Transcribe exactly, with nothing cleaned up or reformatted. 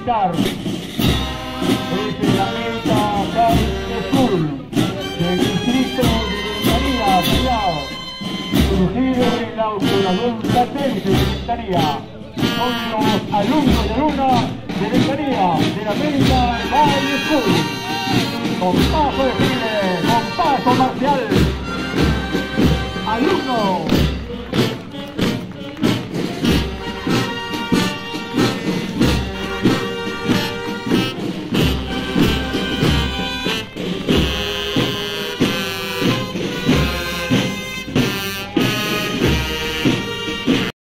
militar. Es el América High School del distrito de Ventanilla, Callao, surgido en la autoridad satélite de Ventanilla. Son los alumnos y alumnas de Ventanilla, del América High School. Con paso de cine, con paso marcial. Alumnos.